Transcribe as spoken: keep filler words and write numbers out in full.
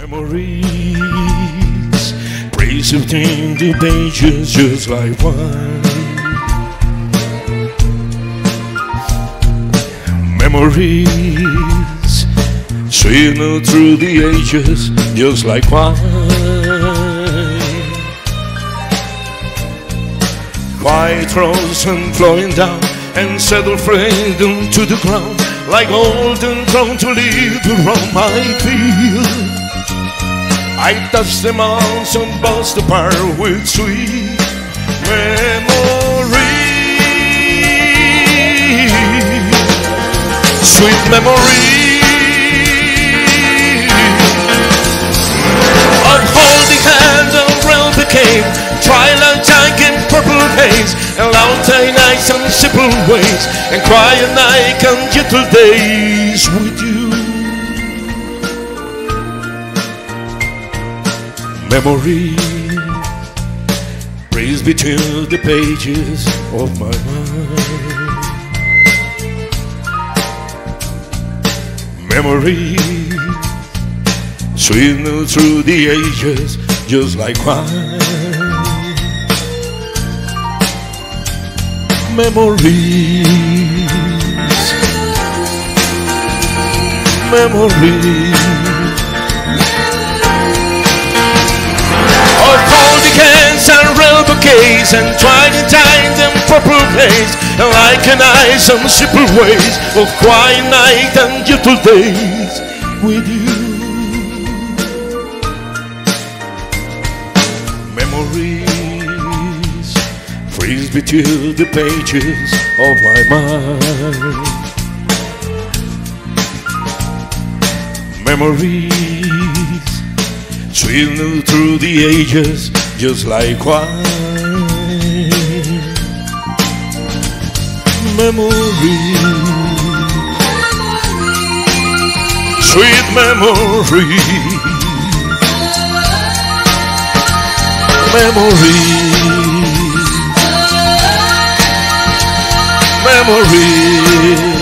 Memories preserved in the pages just like wine. Memories swim through the ages just like wine. Quiet rose and flowing down and settle freedom to the ground like golden crown to leave around my field. I touch them all and bust apart with sweet memories. Sweet memories of holding hands and real became twilight dark and purple haze, and long-time nights and simple ways, and quiet night and gentle days with you. Memory breathes between the pages of my mind. Memory swim through the ages just like wine. Memories, memories of holding hands and real bouquets, and twilight times and purple haze, and like an ice and simple ways of quiet night and gentle days with you. Memories freeze between the pages of my mind. Memories swim through the ages just like wine. Memories, sweet memories, memories, memories.